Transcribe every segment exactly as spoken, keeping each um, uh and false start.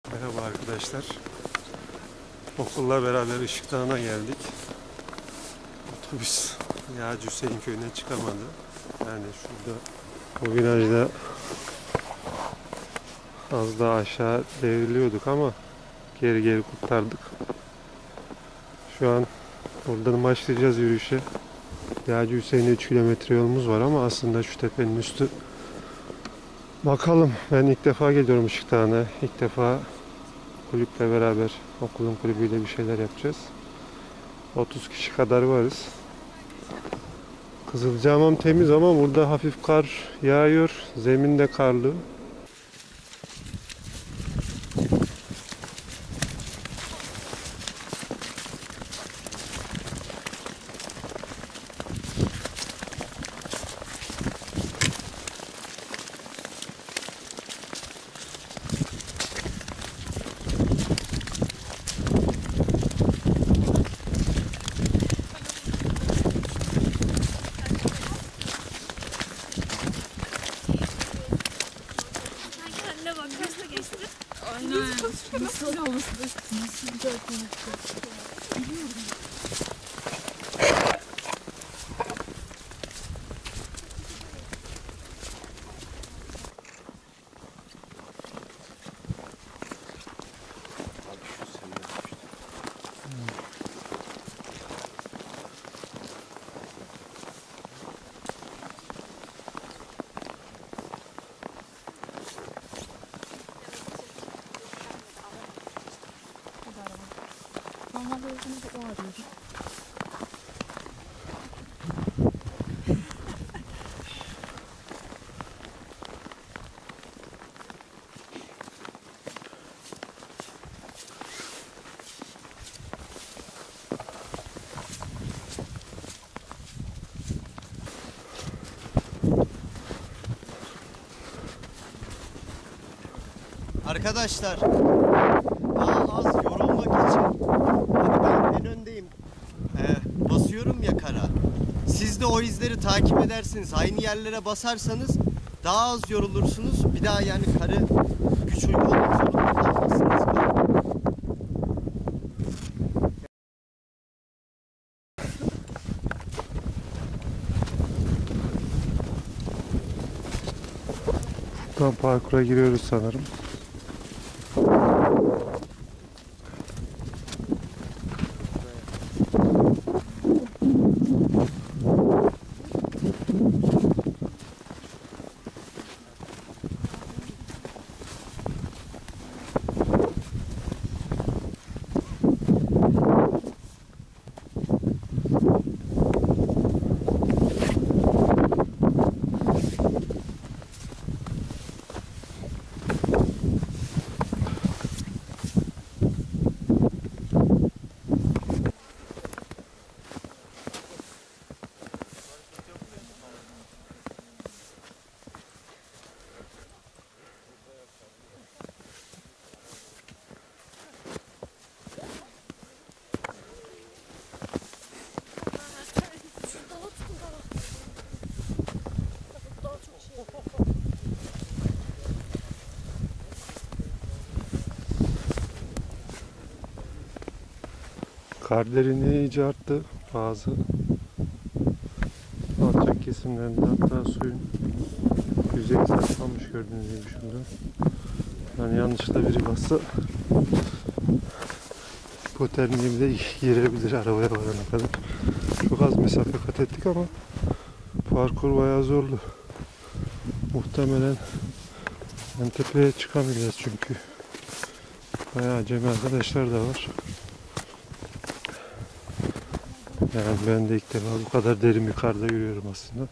Merhaba arkadaşlar. Okulla beraber Işık Dağı'na geldik. Otobüs Yağcı Hüseyin köyüne çıkamadı. Yani şurada bu virajda az daha aşağı devriliyorduk ama geri geri kurtardık. Şu an buradan başlayacağız yürüyüşe. Yağcı Hüseyin'e üç kilometre yolumuz var ama aslında şu tepenin üstü. Bakalım, ben ilk defa geliyorum Işık Dağı'na. İlk defa kulüple beraber, okulun kulübüyle bir şeyler yapacağız. otuz kişi kadar varız. Kızılcahamam temiz ama burada hafif kar yağıyor. Zemin de karlı. Aynen. Nasıl olması nasıl güzel konuşuyor. Biliyorum. Normalde özünü de o arıyordu. Arkadaşlar, daha az yorulmak için hani ben en öndeyim, ee, basıyorum ya kara. Siz de o izleri takip edersiniz. Aynı yerlere basarsanız daha az yorulursunuz. Bir daha yani karı güç uygulamak zorunda kalmazsınız. Tam parkura giriyoruz sanırım. Kar derinliği iyice arttı. Bazı alçak kesimlerinde hatta suyun yüzeyi sarkmamış, gördüğünüz gibi şurada. Yani yanlışlıkla biri bassa hipotermiye bile girebilir arabaya varana kadar. Çok az mesafe kat ettik ama parkur bayağı zorlu. Muhtemelen en tepeye çıkamayacağız çünkü bayağı acemi arkadaşlar da var. Yani ben de ilk defa bu kadar derin bir karda yürüyorum aslında.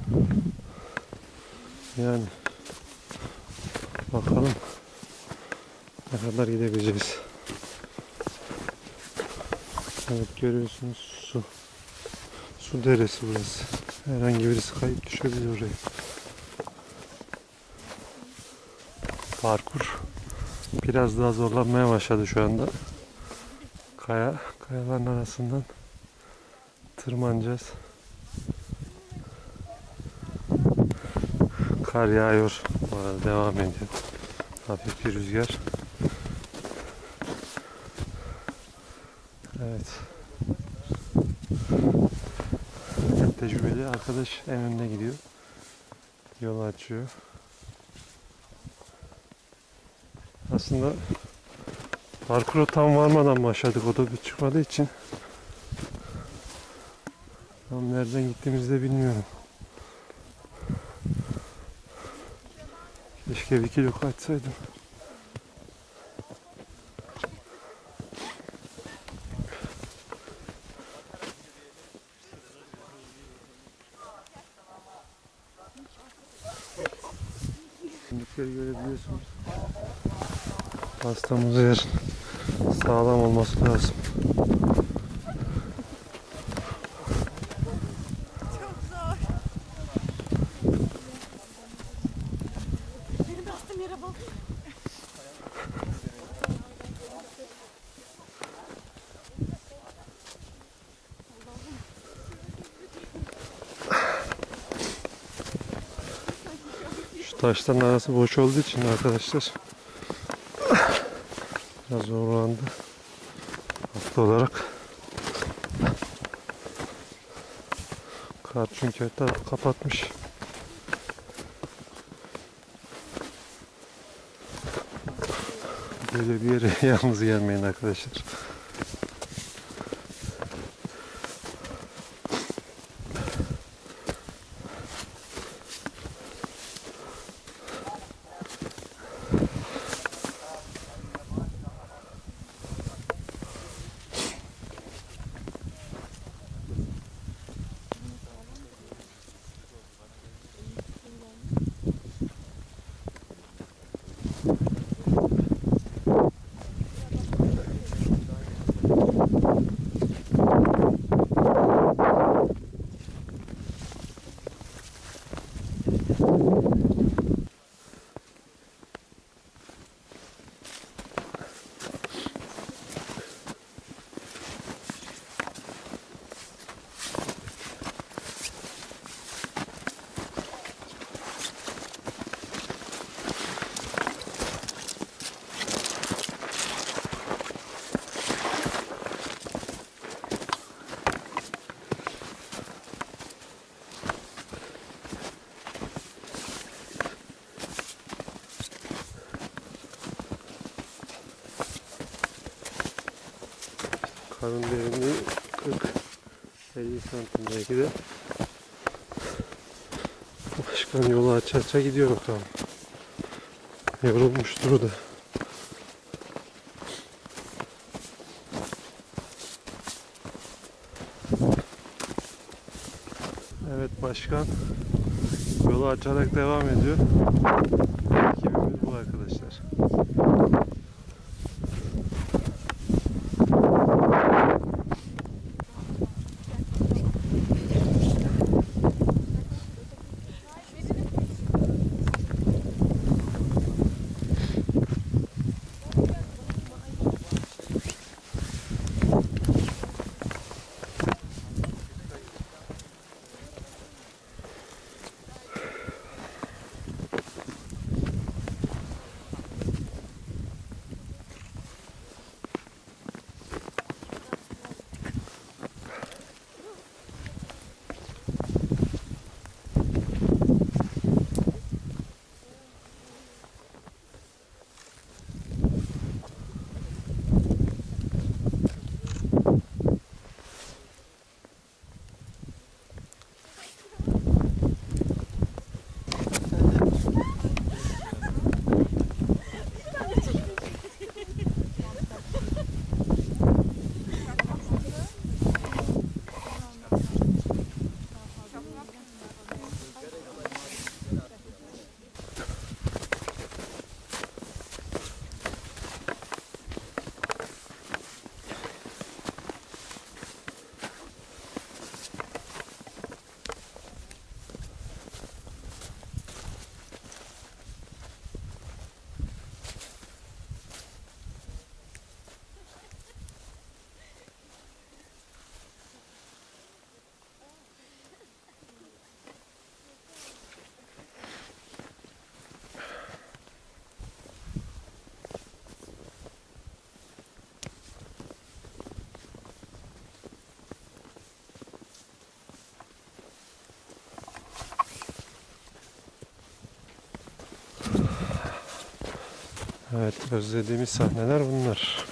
Yani bakalım ne kadar gidebileceğiz. Evet, görüyorsunuz su. Su deresi burası. Herhangi birisi kayıp düşebilir oraya. Parkur biraz daha zorlanmaya başladı şu anda. Kaya, kayaların arasından tırmanacağız. Kar yağıyor. Bu arada devam ediyor. Hafif bir rüzgar. Evet. Tecrübeli arkadaş en önde gidiyor. Yolu açıyor. Aslında parkura tam varmadan başladık. Otobüs çıkmadığı için tam nereden gittiğimizi de bilmiyorum. Keşke bir kilo kaçsaydım. Şimdikileri görebiliyorsunuz. Pastamız eğer sağlam olması lazım. Çok zor. Benim bastığım yere bak. Şu taşların arası boş olduğu için arkadaşlar biraz zorlandı. Haklı olarak. Kar çünkü her tarafı kapatmış. Böyle bir yere yalnız gelmeyin arkadaşlar. Karın derinliği kırk elli santim belki de. Başkan yolu aça aça gidiyor bakalım. Yorulmuştur o da. Evet başkan yolu açarak devam ediyor. Ekibimiz bu arkadaşlar. Evet, özlediğimiz sahneler bunlar.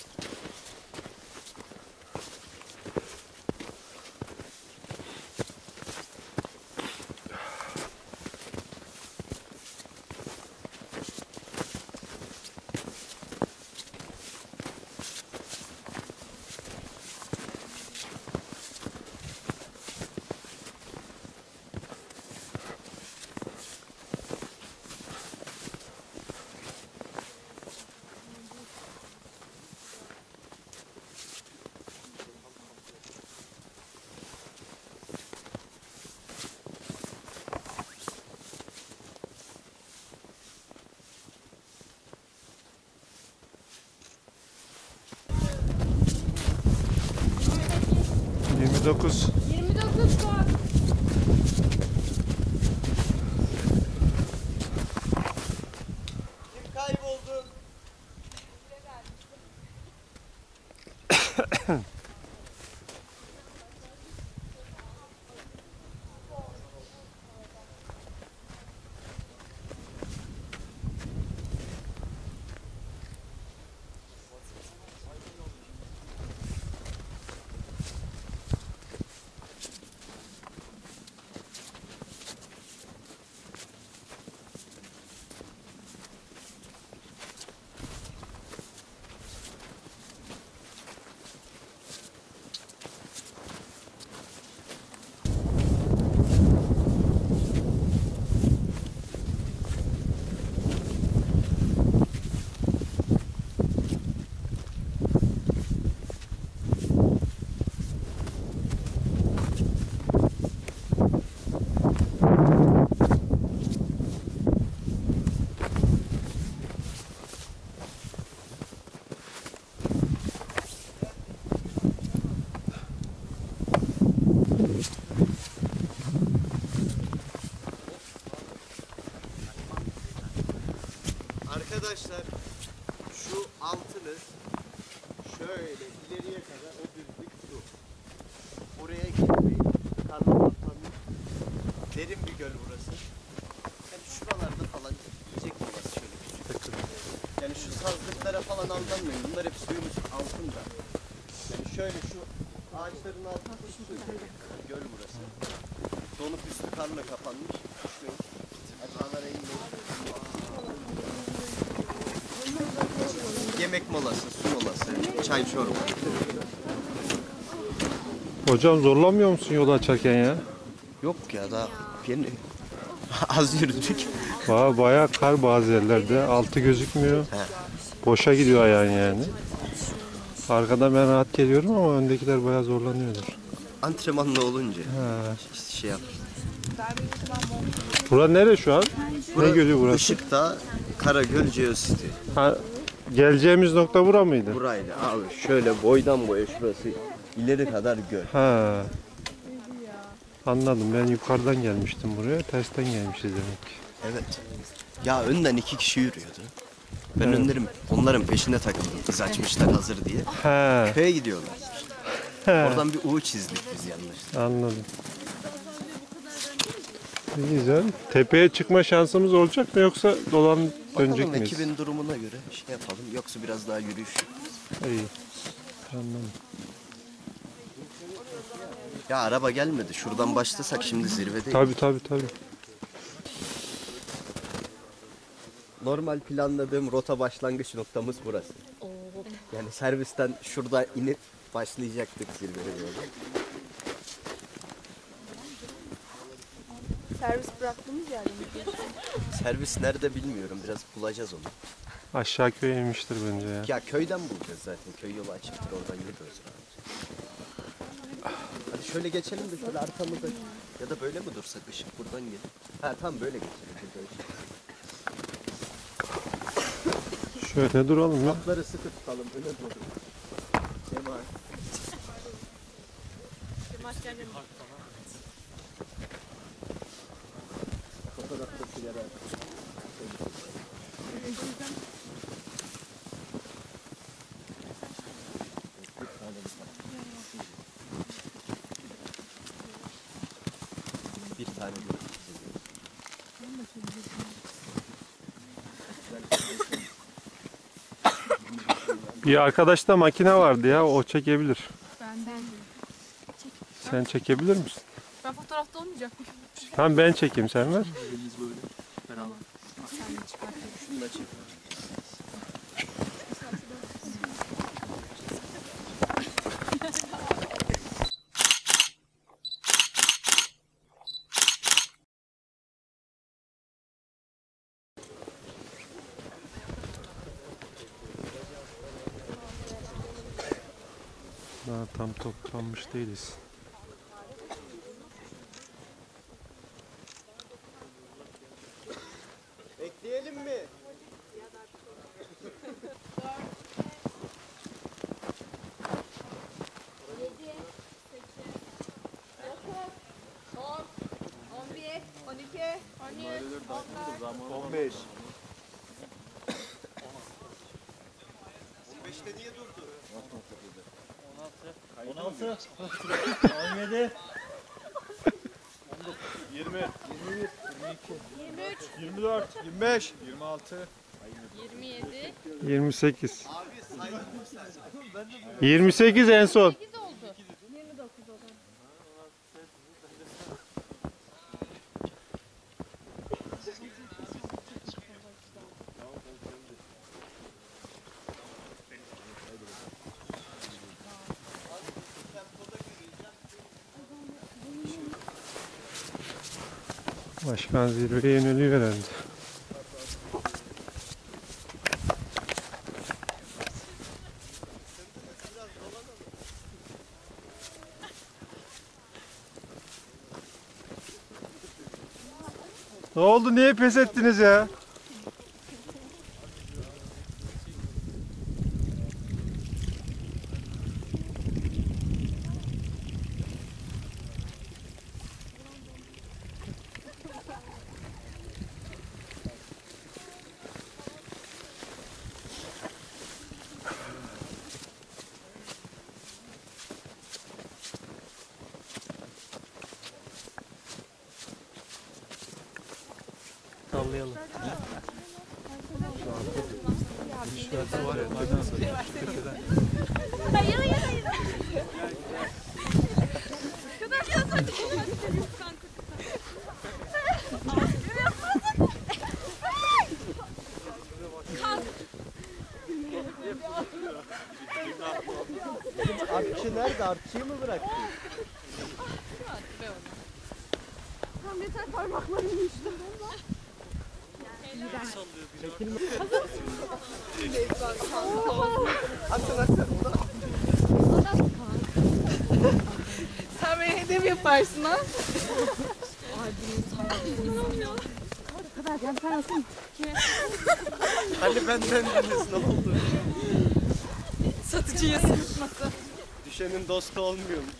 yirmi dokuz. yirmi dokuz saat. Kim kayboldu? Arkadaşlar şu altını şöyle ileriye kadar o düzlük su. Oraya gitmeyin. Karnabahçe'nin derin bir göl burası. Yani şuralarda falan yiyecek burası şöyle küçük. Yani şu sazlıklara falan aldanmayın. Bunlar hep suyun altında. Yani şöyle şu ağaçların altında su. Göl burası. Donup üstü karla kapanmış. Şu aşağılara inmeyin. Yemek molası, su molası, çay çorba. Hocam zorlanmıyor musun yolu açarken ya? Yok ya da yeni az yürüdük. Baya bayağı kar bazı yerlerde. Altı gözükmüyor. He. Boşa gidiyor ayağın yani. Arkadan ben rahat geliyorum ama öndekiler bayağı zorlanıyordur. Antrenmanlı olunca Ha. işte şey yap. Bura nere şu an? Ne gölü burası? Işıkta Karagöl Geosity. Ha, geleceğimiz nokta bura mıydı? Buraydı abi şöyle boydan boya şurası ileri kadar göl. Ha. Anladım. Ben yukarıdan gelmiştim buraya. Tersten gelmişiz demek ki. Evet. Ya önden iki kişi yürüyordu. Ben Evet. önlerim, onların peşine takıldım. Biz açmışlar hazır diye. Ha. Köye gidiyorlar. He. Oradan bir U çizdik biz yanlış. Anladım. İyi, güzel. Tepeye çıkma şansımız olacak mı yoksa dolan dönecek Bakalım miyiz? ekibin durumuna göre şey yapalım. Yoksa biraz daha yürüyüş. İyi. Anladım. Ya araba gelmedi. Şuradan başlasak şimdi zirvedeyiz. Tabii tabii tabii. Normal planladığım rota başlangıç noktamız burası. Yani servisten şurada inip başlayacaktık zirveye doğru. Servis bıraktığımız yerde mi? Servis nerede bilmiyorum. Biraz bulacağız onu. Aşağı köye inmiştir bence ya. Ya köyden bulacağız zaten. Köy yolu açıktır. Oradan gidiyoruz. Hadi şöyle geçelim de şöyle arkamızda. Ya da böyle mi dursak? Işık buradan gelir. Ha tamam böyle geçelim. Böyle. Şöyle duralım ya. Atları sıkı tutalım. Öne doğru. Cemal. Fotoğrafta sigara. Bir tane bir. Bir arkadaşta makine vardı ya, o çekebilir. Benden. Sen çekebilir misin? Ben fotoğrafta olmayacak mıyım? Tamam ben çekeyim, sen ver. Elimiz böyle. Beraber. Sen de çıkartayım. Şunu da çek. Daha tam toplanmış değiliz. Bekleyelim mi? on beş. on beşte niye durdu? on altı. on yedi. yirmi. yirmi bir. yirmi iki. yirmi üç. yirmi dört. yirmi beş. yirmi altı. yirmi yedi. yirmi sekiz. Abi saydın mı sen? yirmi sekiz en son. sekiz oldu. yirmi dokuz oldu. Başkan zirveye yöneliyor herhalde. Ne oldu? Niye pes ettiniz ya? Sallayalım. Hayır hayır hayır. Kadar biraz hadi. Artçı nerede? Artçıyı mı bıraktın? Tam yeter parmaklarım işte. Aksın aksın. Sen beni hedef yaparsın ha. Hani benden dediniz ne oldu? Satıcıya sırtması. Düşenin dostu olmuyormuş.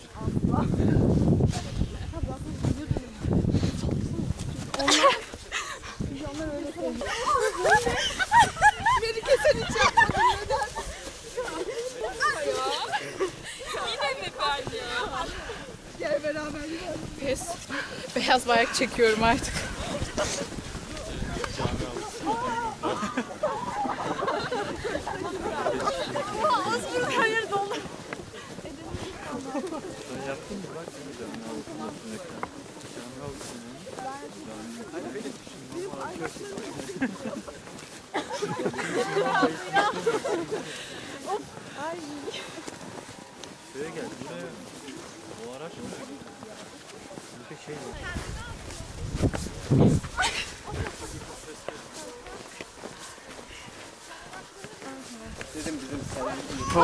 Beni kesen hiç yapmadın neden? Yine mi ben ya? Gel beraber gidelim. Pes. Beyaz bayrak çekiyorum artık. Osman her yer dolu. Sen yaptın mı? Bak ne güzel. Ne oldu? Şuraya gel. Buraya. O araç mı? Bir şey var. Dedim bizim salon.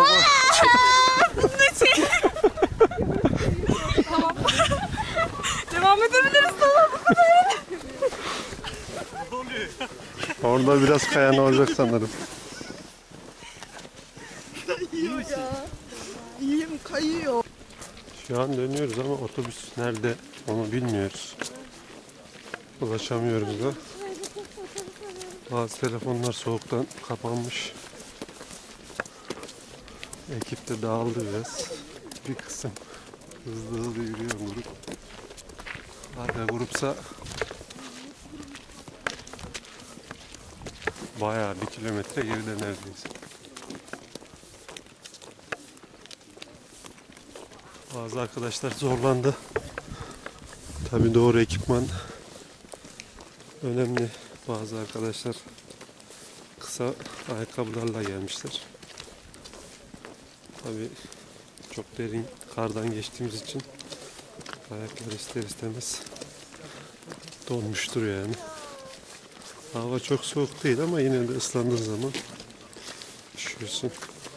Tamam. Devam edebiliriz tamam. Orada biraz kayan olacak sanırım. Kayıyor ya. İyiyim kayıyor. Şu an dönüyoruz ama otobüs nerede onu bilmiyoruz. Ulaşamıyoruz da. Bazı telefonlar soğuktan kapanmış. Ekip de dağıldı biraz. Bir kısım hızlı hızlı yürüyor grup. Arka grupsa bayağı bir kilometre geride neredeyse. Bazı arkadaşlar zorlandı. Tabii doğru ekipman önemli. Bazı arkadaşlar kısa ayakkabılarla gelmişler. Tabii çok derin kardan geçtiğimiz için ayaklar ister istemez donmuştur yani. Hava çok soğuk değil ama yine de ıslandığın zaman üşüyorsun.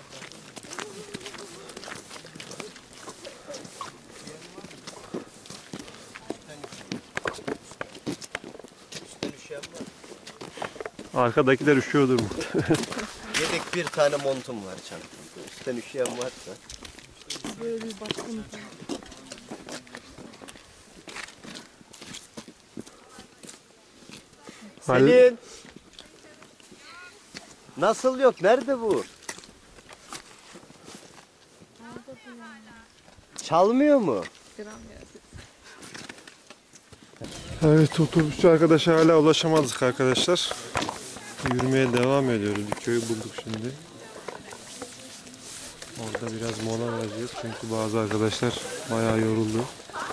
Arkadakiler üşüyordur mu? Yedek bir tane montum var canım. Üstten üşüyen varsa. Böyle bir baktım. Selin! Nasıl yok? Nerede bu? Çalmıyor mu? Evet, otobüsçü arkadaşa hala ulaşamadık arkadaşlar. Yürümeye devam ediyoruz. Bir köyü bulduk şimdi. Orada biraz mola vereceğiz çünkü bazı arkadaşlar bayağı yoruldu.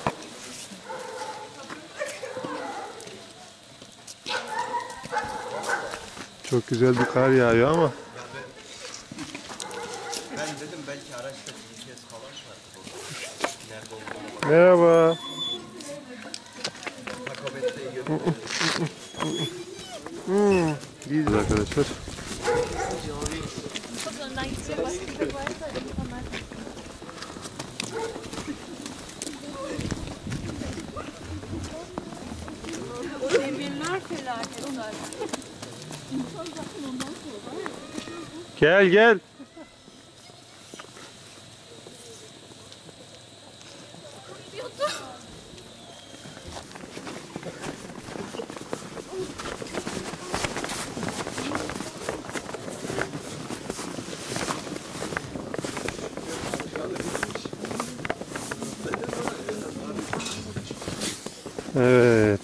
Çok güzel bir kar yağıyor ama Ben dedim belki araçta G P S falan var. Nerede olduğunu merhaba. Takobet'te görüyorum. Hmm. İyiyiz arkadaşlar. Çok önden gideceğim. Başka bir şey varsa insanlar. O demirler felaket zaten. Gel gel. Evet.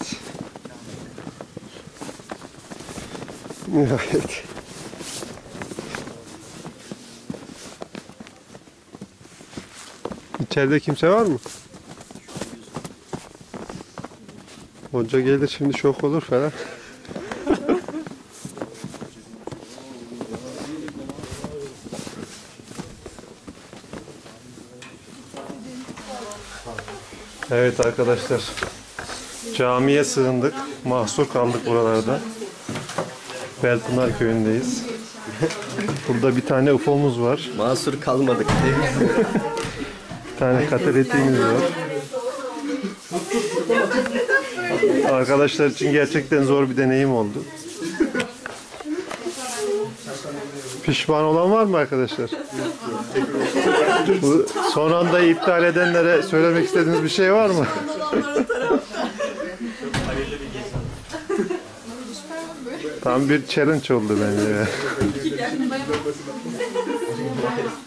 Nihayet. İçeride kimse var mı? Hoca gelir şimdi şok olur falan. Evet arkadaşlar. Camiye sığındık. Mahsur kaldık buralarda. Belpınar köyündeyiz. Burada bir tane U F O'muz var. Mahsur kalmadık. Bir tane kateretiğimiz var. Arkadaşlar için gerçekten zor bir deneyim oldu. Pişman olan var mı arkadaşlar? Bu son anda iptal edenlere söylemek istediğiniz bir şey var mı? Tam bir challenge oldu bence.